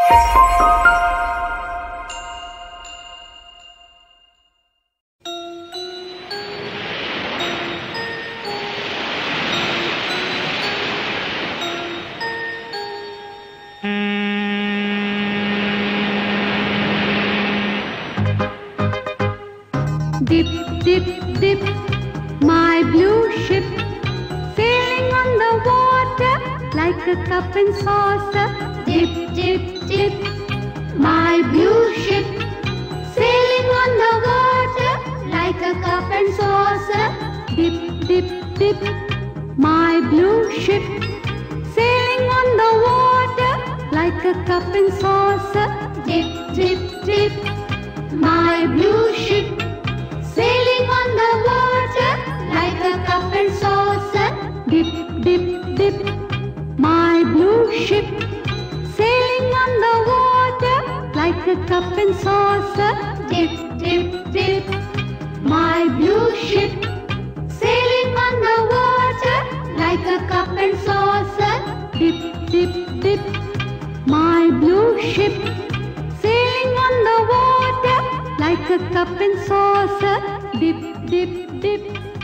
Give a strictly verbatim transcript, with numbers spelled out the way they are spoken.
Dip, dip, dip, my blue ship, sailing on the water like a cup and saucer. Dip, dip, dip, my blue ship, sailing on the water like a cup and saucer. Dip, dip, dip, my blue ship, sailing on the water like a cup and saucer. Dip, dip, dip, my blue ship, sailing on the water like a cup and saucer. Dip, dip, dip, my blue ship, sailing on the water like a cup and saucer. Dip, dip, dip, my blue ship, sailing on the water like a cup and saucer. Dip, dip, dip, my blue ship, sailing on the water like a cup and saucer. Dip, dip, dip.